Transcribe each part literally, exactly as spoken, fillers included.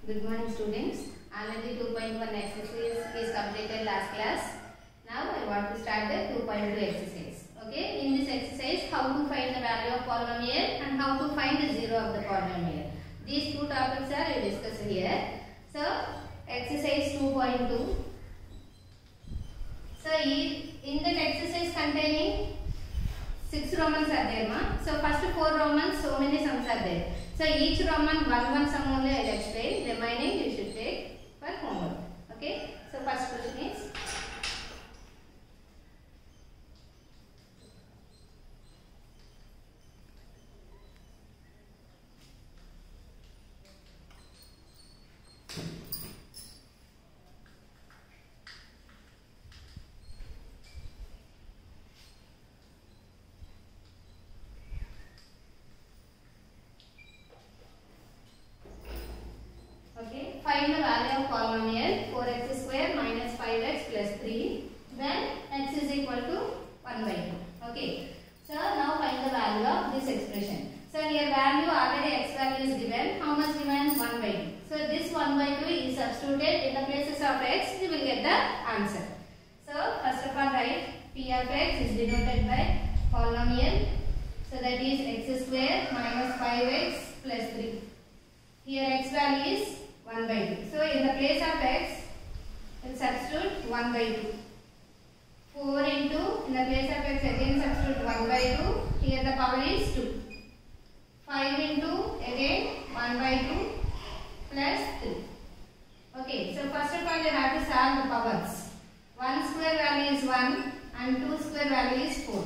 Good morning students. Already two point one exercise is completed last class. Now I want to start the two point two exercise. Okay, in this exercise how to find the value of polynomial and how to find the zero of the polynomial. These two topics are discussed here. So exercise two point two. So in that exercise containing six Romans are there, ma. So first four Romans, so many sums are there. So each Roman one one sum only I will explain. Remaining you should take for homework. Okay. So first question is find the value of polynomial four x square minus five x plus three, then x is equal to one by two. Okay. So now find the value of this expression. So here value already x value is given. How much given? one by two. So this one by two is substituted in the places of x. You will get the answer. So first of all write p of x is denoted by polynomial. So that is x square minus five x plus three. Here x value is one by two. So in the place of x, we will substitute one by two. four into, in the place of x again substitute one by two. Here the power is two. five into, again one by two plus three. Okay, so first of all you have to solve the powers. one square value is one and two square value is four.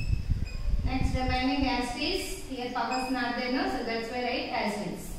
Next remaining as is, here powers not there, no, so that's why write as is.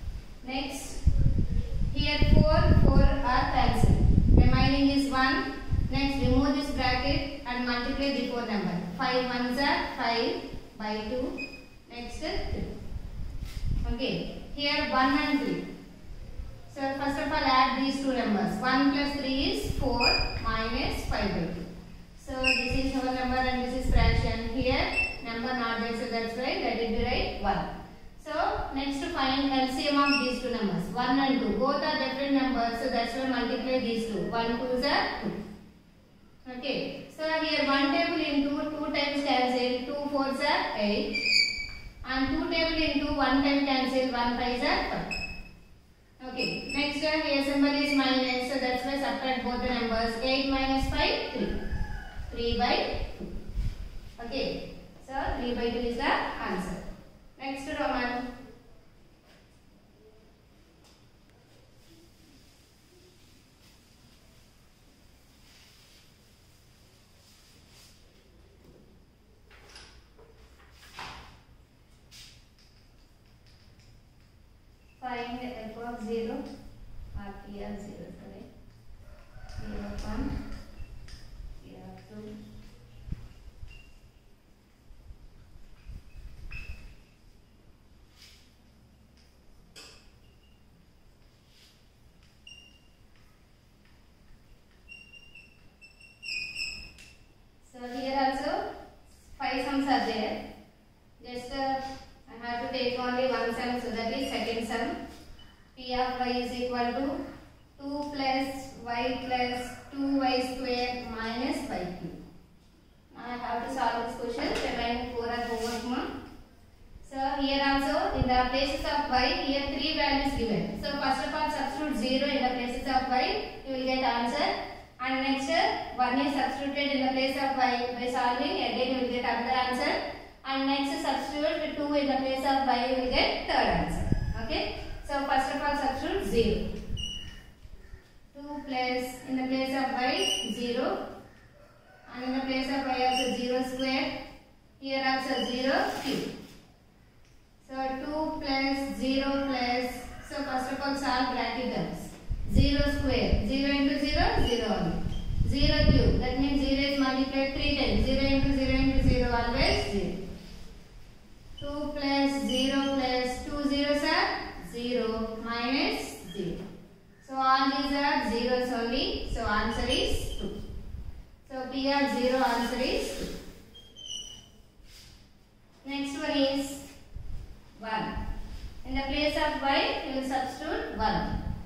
Next, here four, four are cancelled. Remaining is one. Next remove this bracket and multiply the four number. five ones are five by two. Next three. Okay. Here one and three. So first of all add these two numbers. one plus three is four minus five by two. So this is whole number and this is fraction. Here number not there, so that's why let it be right one. So next to find L C M of these two numbers, one and two. Both are different numbers, so that's why multiply these two. one twos are two. Okay. So here one table into two times cancel, two fours are eight. And two table into one time cancel, one fives are five. Okay. Next here symbol is minus, so that's why subtract both the numbers. eight minus five, three. three by two. Okay. So three by two is the answer. Next Roman. Find f of zero or p of zero, correct? P of one, p of two. So here also five sums are there. Just uh, I have to take only one sum, so that is second sum. P of y is equal to two plus y plus two y square minus y cube. Now I have to solve this question. Remaining four are homework. So here also in the places of y, here three values given. So first of all substitute zero in the places of y, you will get answer. And next one is substituted in the place of y by solving, again you will get another answer. And next substitute two in the place of y, you will get third answer. Okay. So first of all substitute zero. two plus in the place of y zero. And in the place of y also zero square. Here also zero cube. So two plus zero plus, so first of all solve bracket terms. zero square, zero into zero, zero only. zero cube, that means zero is multiplied three times. zero into zero into zero, always zero. two plus zero plus two zeros are zero minus zero. So all these are zeros only. So answer is two. So P of zero answer is two. Next one is one. In the place of y, you will substitute one.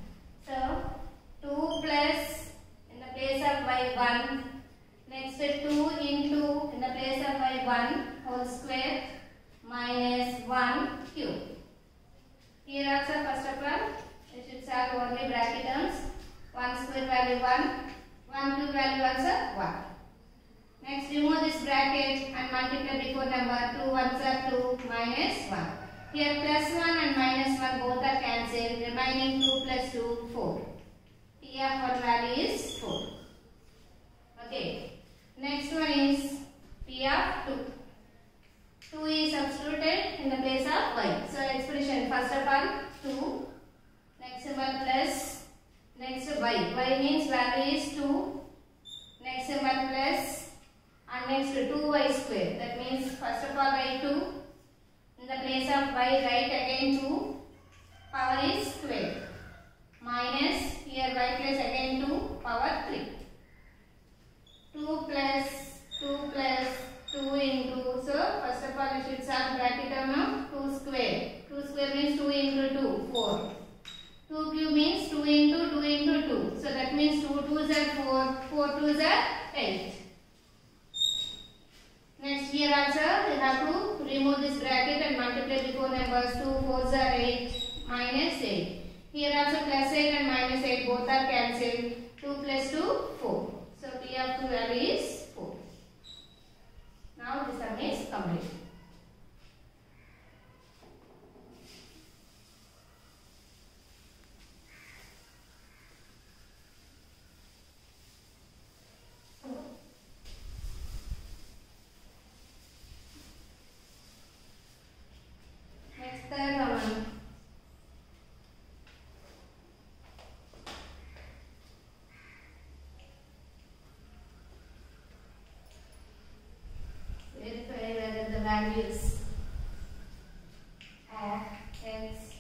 one. Next two into, in the place of y, one whole square minus one cube. Here also first of all, you should solve only bracket terms. one square value one, one cube value also one. Next remove this bracket and multiply before number. two ones are two minus one. Here plus one and minus one both are cancelled. Remaining two plus two, four. P of one value is four. Okay. Next one is P of two. two is substituted in the place of y. So expression first of all two. Next symbol plus. Next y. Y means value is two. Next symbol plus. And next two y square. That means first of all y two. In the place of y write again two. Power is twelve. Minus here y plus again two. Power three. two plus two plus two into. So first of all you should solve bracket term of two square. two square means two into two. four. two cube means two into two into two. So that means two twos are four. four twos are eight. Next here also we have to remove this bracket and multiply before numbers. two fours are eight minus eight. Here also plus eight and minus eight both are cancelled. two plus two, four. So P of two value is four. Now the sum is complete. Next third one. Verify whether the values of x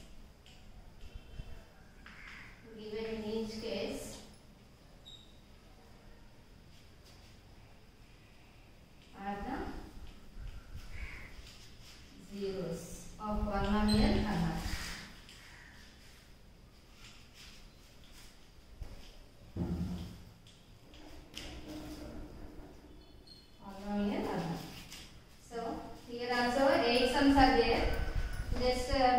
given in each case are the zeros of polynomial or not. Polynomial or not. So here also eight sums are there. Just uh,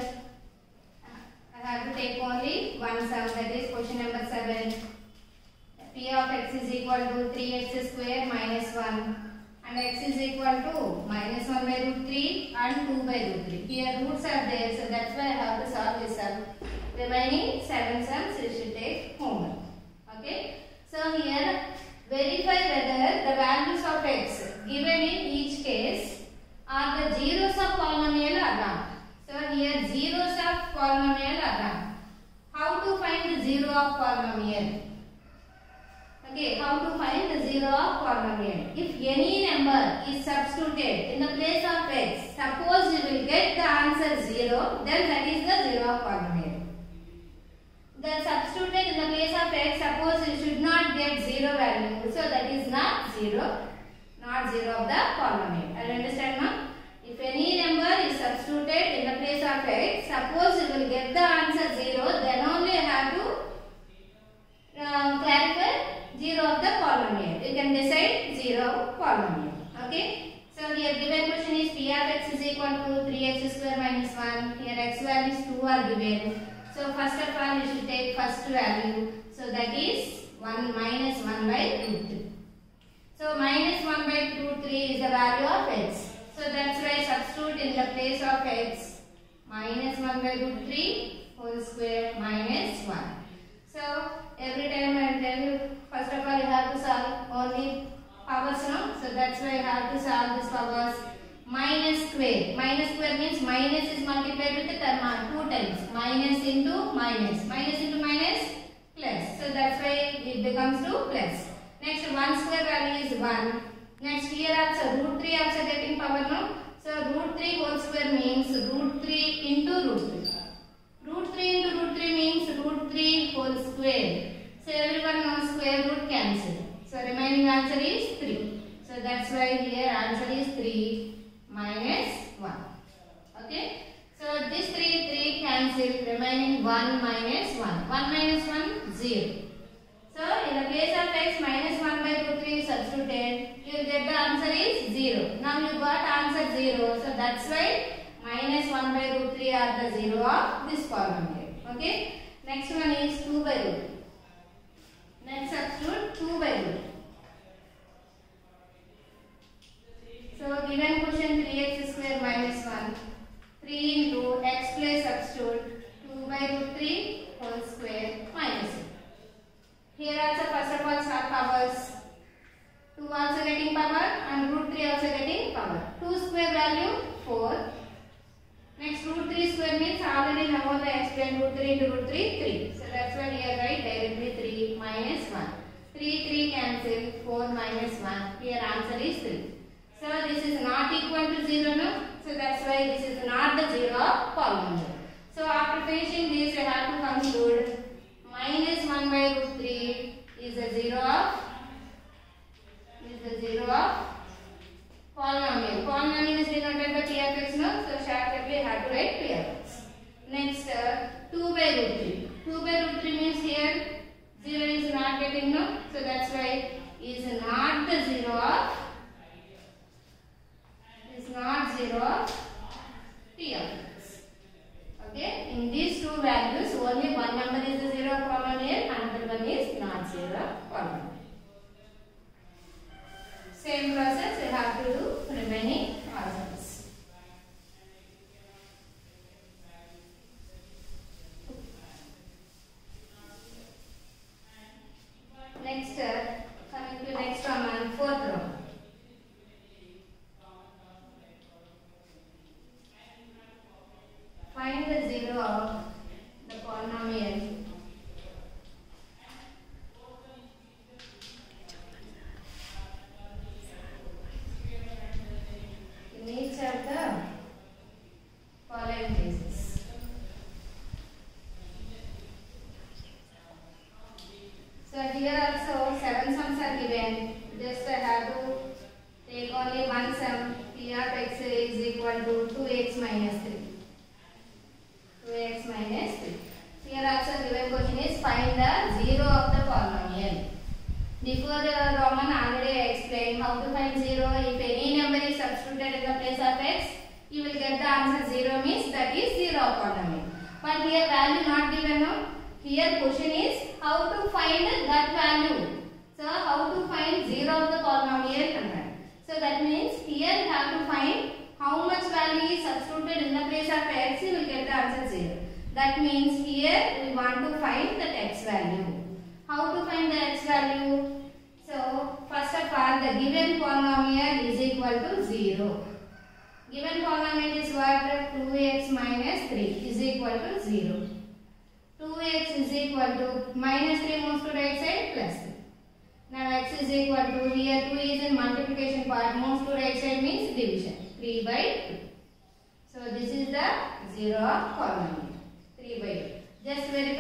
I have to take only one sum, that is question number seven. P of x is equal to three x square minus one. And x is equal to minus one by root three and two by root three. Here roots are there, so that's why I have to solve this sum. Remaining seven sums you should take homework. Okay. So here verify whether the values of x given in each case are the zeros of polynomial or not. So here zeros of polynomial or not. How to find the zero of polynomial? Okay, how to find the zero of polynomial? If any number is substituted in the place of x, suppose you will get the answer zero, then that is the zero of polynomial. Then substituted in the place of x, suppose you should not get zero value, so that is not zero, not zero of the polynomial. Are you understand now? If any number is substituted in the place of x, suppose you will get the answer zero, then only you have to uh, clarify zero of the polynomial. You can decide zero polynomial. Okay. So here given question is P of x is equal to three x square minus one. Here x values two are given. So first of all you should take first value. So that is one minus one by root three. So minus one by root three is the value of x. So that's why substitute in the place of x minus one by root three whole square minus one. So every time I tell you, first of all you have to solve only powers now. So that's why you have to solve this powers. Minus square. Minus square means minus is multiplied with the term two times. Minus into minus. Minus into minus plus. So that's why it becomes two plus. Next one square value is one. Next here also root three also getting power now. So root three whole square means root three into root three. Root three into root three means root three whole square. So everyone knows square root cancel. So remaining answer is three. So that's why here answer is three minus one. Okay. So this three, three cancel. Remaining one minus one. one minus one, zero. So in the place of x minus one by root Now you got answer zero. So that's why minus one by root three are the zero of this polynomial. Okay. Next one is two by root. Next substitute two by root. So given question three x square minus one. three into x plus substitute two by root three whole square minus one. Here also first of all sub powers. two also getting power and root three also getting power. two square value four. Next root three square means already now I explained root three into root three three. So that's why here write directly three minus one. three three cancel, four minus one. Here answer is three. So this is not equal to zero no. So that's why this is not the zero of polynomial. So after finishing this we have to conclude minus one by root three is the zero of is the zero of polynomial. Polynomial is denoted by P of x no. So shortly we have to write P of x. Next uh, two by root three. two by root three means here zero is not getting no. So that's why is not the zero of is not zero of P of x. Okay. In these two values only one number is the zero of polynomial, another one is not zero of polynomial. Same process we have to do remaining answers. Next, uh, coming to next one and fourth row. Find the zero of the polynomial in each of the following cases. So here also seven sums are given. Just I have to take only one sum. P of x is equal to two x minus three. two x minus three. Here also given question is find the zero of the polynomial. Before uh, Roman already explained how to find zero. If any number is substituted in the place of x, you will get the answer zero means that is zero of polynomial. But here value not given no. Here question is how to find that value. So how to find zero of the polynomial number. So that means here you have to find how much value is substituted in the place of x, you will get the answer zero. That means here we want to find the x value. How to find the x value? So first of all the given polynomial is equal to zero. Given polynomial is what? two x minus three is equal to zero. two x is equal to minus three moves to right side plus three. Now x is equal to here two is in multiplication part, moves to right side means division. three by two. So this is the zero of polynomial. three by two. Just verify